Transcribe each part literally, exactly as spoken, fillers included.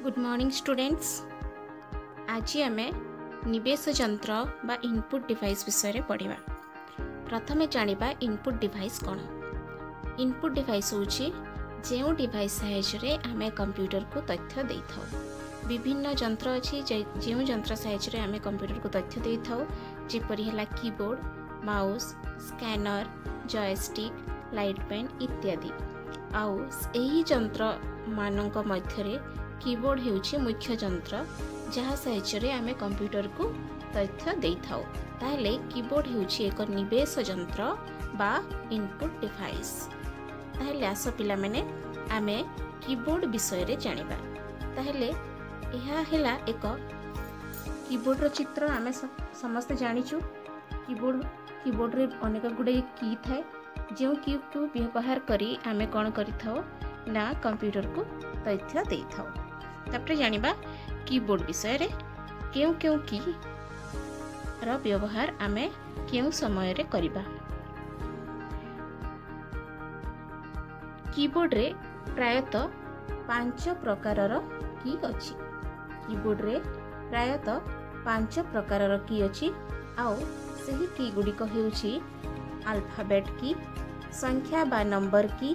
Good morning students. आज आम निवेश यंत्र बा इनपुट डिवाइस विषय में पढ़ा। प्रथमे जानिबा इनपुट डिवाइस कौन। इनपुट डिवाइस होची जो डिवाइस साहाय्य आम कंप्यूटर को तथ्य दे था। विभिन्न यंत्र अच्छी जो यंत्र साहाय्य आम कंप्यूटर को तथ्य दे था, जेपरी है keyboard, mouse, scanner, joystick, light pen इत्यादि। आउ एही यंत्र मानक मध्यरे कीबोर्ड हेउछि मुख्य यंत्र जहाँ साहाय्य आम कंप्यूटर को तथ्य दे था। ताहले कीबोर्ड हेउछि एक निवेश यंत्र बा इनपुट डिवाइस। ताहले आस पिला माने आमे कीबोर्ड विषय रे जानिबा। ताहले एहा हेला एक कीबोर्ड रो चित्र आमे समस्त जानिछु। कीबोर्ड कीबोर्ड रे अनेक गुडे की थाए जो की को व्यवहार करी आमे कोन करि थाओ ना कंप्यूटर को तथ्य दे थाओ। तापर जानिबा कीबोर्ड विषय रे केउ केउ की रो व्यवहार आमे केउ समय रे करिबा। कीबोर्ड रे प्रायतः पांच प्रकारर की अछि। कीबोर्ड रे प्रायतः पांच प्रकारर की अछि। आउ सही की गुडिक हेउछि अल्फाबेट की, संख्या बा नंबर की,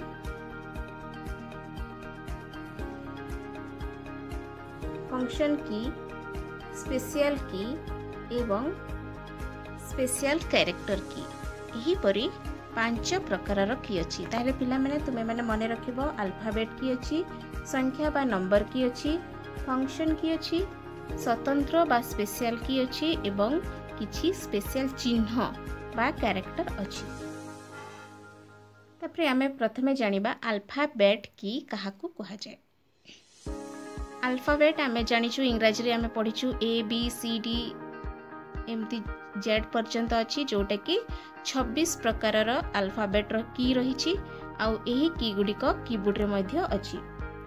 फंक्शन की, स्पेशल की एवं स्पेशल कैरेक्टर की। यही परी पांच प्रकारर की अछि। ताहले पिला माने तुमे माने मने रखिबो अल्फाबेट की अछि, संख्या बा नंबर की अछि, फंक्शन की अछि, स्वतंत्र बा स्पेशल की अछि एवं किछि स्पेशल चिन्ह बा कैरेक्टर अछि। तापरे आमे प्रथमे जानिबा अल्फाबेट की काहाकू कहा जाय। अल्फाबेट आमे जानिछु इंग्रजी रे आमे पढिछु ए बी सी डी एमती जेड पर्यंत अछि, जोटा कि छब्बीस प्रकारर अल्फाबेट रो की रहिछि। आउ एही की गुडिक कीबोर्ड रे मध्य अछि।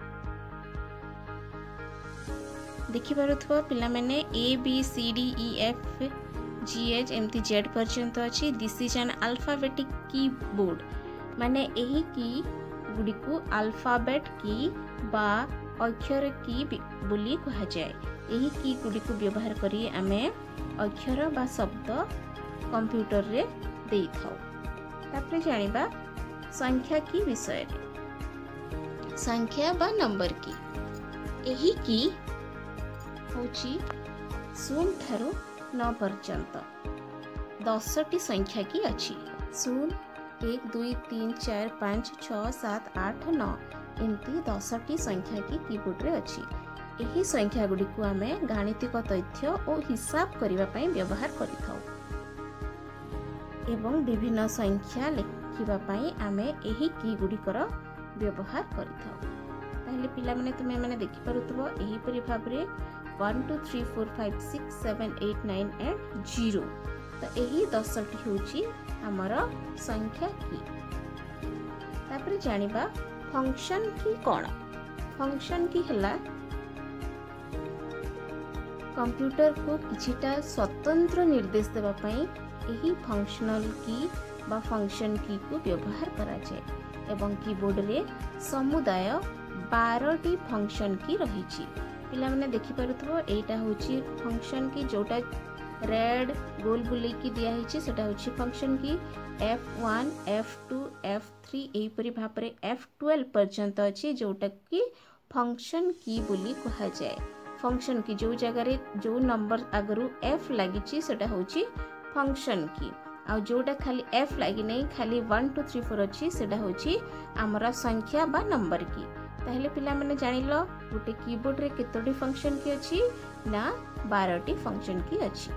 देखि पारुथबो पिला माने A B C D E F G H एमती जेड पर्यंत अछि। This is an alphabetic keyboard. माने एही की गुडिको अल्फाबेट की बा अक्षर की बोली कहा जाए। एही की गुडिको व्यवहार करी आमे अक्षर बा शब्द कंप्यूटर रे देई थाउ। तापरे जानिबा संख्या की विषय रे। संख्या बा नंबर की एही की होची शून्य ठारू नौ पर्यंत दसटी संख्या की अछि। शून्य, एक, दुई, तीन, चार, पाँच, छः, सात, आठ, नौ एमती दसटी संख्या की कीबोर्ड रे अछि। एही संख्या गुडी को आमे गाणितिक तथ्य और हिसाब करिवा पई व्यवहार करिथाउ एवं विभिन्न संख्या लिखिबा पई आमे एही की गुडी कर व्यवहार करिथाउ। ताहले पिला माने तुमे माने देखि पारुतबो एही परि भाबरे one two three four five six seven eight nine and zero. तो एही दसटी होची हमर संख्या की। तापर जानिबा फंक्शन की कौन। फंक्शन की हला कंप्यूटर को किछिटा स्वतंत्र निर्देश देवा पई एही फंक्शनल की बा फंक्शन की को व्यवहार करा जाए एवं कीबोर्ड रे समुदाय बारह टी फंक्शन की रहिछि। पिला माने देखि पारुथबो एटा होछि फंक्शन की, जोटा रेड गोल बुले की दिया हिछि सेटा होछि function key. F one, F two, F three एही परि भाबरे एफ ट्वेल्व पर्यंत अछि, जोटा की फंक्शन की बोली कहा जाए। फंक्शन की जो जगह रे जो नंबर आगरु एफ लागिछि सेटा होछि फंक्शन की। आ जोटा खाली एफ लागी नै खाली वन टू थ्री फोर अछि सेटा होछि हमरा संख्या बा नंबर की। ताहले पिला माने जानिलो गोटे कीबोर्ड रे केतोटी फंक्शन की अछि ना बारह टी फंक्शन की अछि।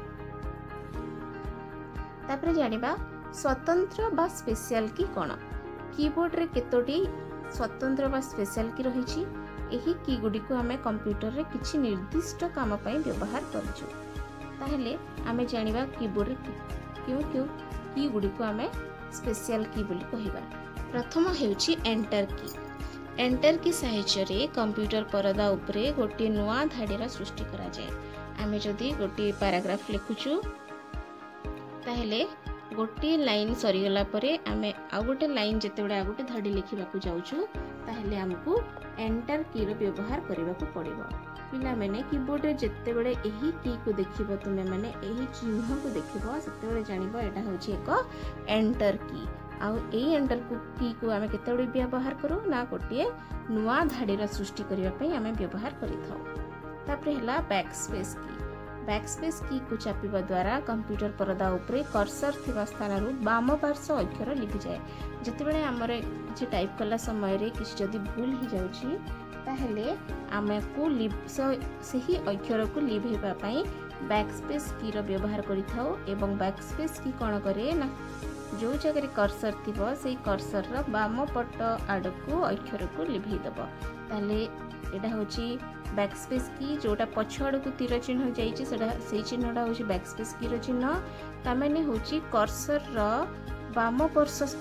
तापर जानिबा स्वतंत्र बा स्पेशल की कोन। कीबोर्ड रे केतोटी स्वतंत्र बा स्पेशल की रहिछि। एही की गुडी को हमें कंप्यूटर रे किछि निर्दिष्ट काम पई व्यवहार करछु। ताहले आमे जानिबा कीबोर्ड रे क्यों क्यों की गुडी को हमें स्पेशल की बोली कहिबा। प्रथम हेउछि एंटर की। एंटर की साहाय्य रे कंप्यूटर परदा उपरे गोटे नुआ धाडीर सृष्टि करा जाए। आमे जदी गोटे पैराग्राफ लिखुछु ताहले गोटे लाइन सरीगला आम आउ गोटे लाइन जितेबाला आ गोटे धाड़ी लिखा जाऊँ ताहले आमको एंटर की व्यवहार करने को पड़ो। पिला मैंने कीबोर्ड रे जिते बड़े यही की को देखिबो तुमे माने यही चिन्ह को देखिबो सेते बड़े जानिबो एटा होछि एक एंटर की। आउ एई एंटर को की को आमे केते बड़े व्यवहार करू ना गोटे नुआ धाड़ीर सृष्टि करबा पई आमे व्यवहार करिथाउ। तापरे हला बैकस्पेस की। बैकस्पेस की को चापिबा द्वारा कंप्यूटर परदा उपरे कर्सर थिबा स्थानरु बाम पार्श्व अक्षर लिखि जाय। जते बड़े हमरे किछि टाइप कला समय रे किछि जदी भूल hi जाउछि ताहले आमे को लिभ सही अक्षर को लिभेबा पई बैकस्पेस की रो व्यवहार करिथाउ। एवं बैकस्पेस की कोन करे ना जो जगह कर्सर थिबो सेही कर्सर रो बाम पट आडको अक्षर को लिभेइ दबो। ताहले एटा होछि बैकस्पेस की जोटा पछ आडको तीर चिन्ह जाइछि सेटा सेही चिन्हटा होछि बैकस्पेस की रो चिन्ह। ता माने होछि कर्सर रो बाम पार्श्व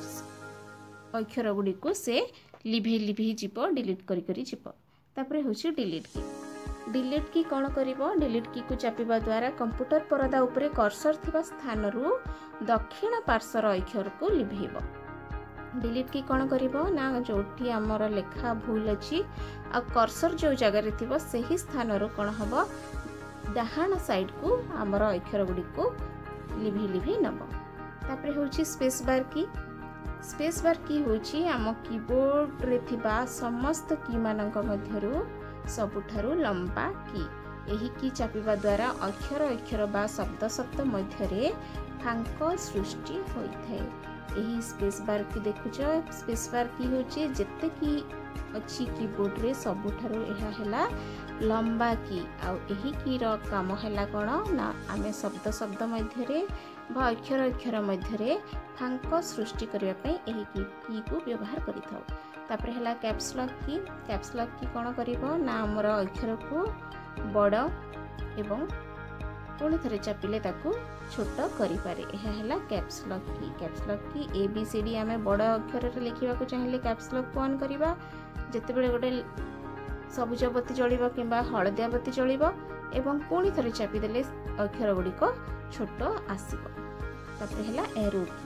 अक्षर गुडी को से लिभे लिभे जीवो डिलीट करी करी जीवो। तापरे होछि डिलीट की। डिलीट की कोन करिवो डिलीट की को चापिबा द्वारा कंप्यूटर परदा उपरे कर्सर थिबा स्थान रु दक्षिण पार्श्वर अक्षर को लिभेइबो। डिलीट की कोन करिवो ना जोठी हमर लेखा भूल अछि आ कर्सर जो जगह रे थिबो सेही स्थान रु कोन हबो डाहाण साइड को हमर अक्षर गुडी को लिभे लिभे नबो। तापरे होछि स्पेस बार की। स्पेस बार की होछि आम कीबोर्ड रे थिबा समस्त की मानक मध्यरु सबुठारु लंबा की। एही की चापिबा द्वारा अक्षर अक्षर बा शब्द शब्द मध्य रे फांक सृष्टि होइथाय। एही स्पेस बार की देखुछ स्पेस बार की होछि जत्ते की अछि कीबोर्ड रे सबुठारु एहा हैला लंबा की। आ एही की रो काम हैला कोन ना आमे शब्द शब्द मध्य रे बा अक्षर अक्षर मध्य रे फांक सृष्टि करिया पई एही की, की को व्यवहार करिथाउ। तापरे हला caps lock key. Caps lock key कोन करिवो ना हमर अक्षर को बड़ एवं पुणी थरे चापिले ताकू छोट करि पारे एहा हला caps lock key. Caps lock key A B C D आमे बड़ अक्षर रे लिखिबा को चाहिले कैप्स लॉक को ऑन करिबा। जते बेले गोटे सबुज बत्ती जळिबो किबा हळदिया बत्ती जळिबो एवं पुणी थरे चापि देले अक्षर गुडी को छोट आसीबो। तापरे हला एरो की।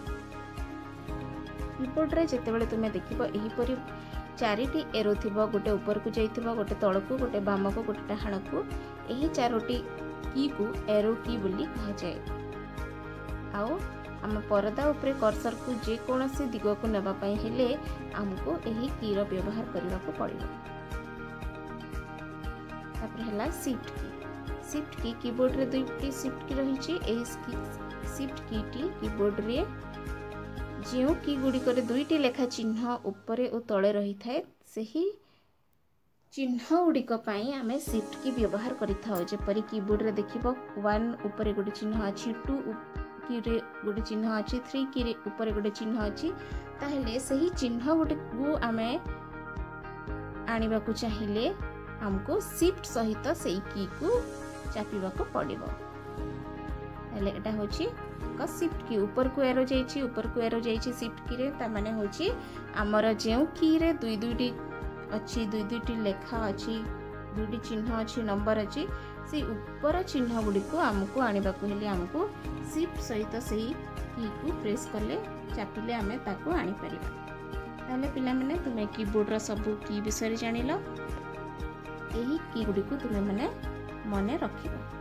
कीबोर्ड रे जते बेले तुमे देखिबो एही परि चारिटी एरो थिबो गोटे ऊपर को जाइथिबो गोटे तळ को गोटे बाम को गोटे डाहाण को एही चारोटी की को एरो की बोली कहा जाय। आउ हम परदा उपरे कर्सर को जे कोनोसी दिग को नेबा पई हेले हमको एही की रो व्यवहार करबा को पड़िबो। तापर हला शिफ्ट की। शिफ्ट की कीबोर्ड रे दुईटी शिफ्ट की रहिछि। एही शिफ्ट की टी कीबोर्ड रे जो की गुडी करे दुईटी लेखा चिन्ह ऊपरे और तळे रही थाए सही चिन्ह गुडिक पई आमे शिफ्ट की व्यवहार करिथाउ। जेपरि कीबोर्ड रे देखिबो वन ऊपरे गोटे चिन्ह अछि टू की रे गोटे चिन्ह अछि थ्री की रे ऊपरे गोटे चिन्ह अछि ताहेले सही चिन्ह गुडी को आमे आनिबा को चाहिले हमको शिफ्ट सहित सही की को चापिबा को पड़िबो। ताहेले एटा होछि का शिफ्ट की ऊपर को एरो जाइछि ऊपर को एरो जाइछि शिफ्ट की रे ता माने होछि हमर जेउ की रे दुई दुईटी अछि दुई दुईटी लेखा अछि दुईटी चिन्ह अछि नंबर अछि से ऊपर चिन्ह गुडी को हमको आनिबा को हेले हमको शिफ्ट सहित सही की को प्रेस करले चापिले हमें ताको आनी परिबा। ताले पिला माने तुमे कीबोर्ड रो सब की विषय जानिलो एही की गुडी को तुमे माने मने रखिबो।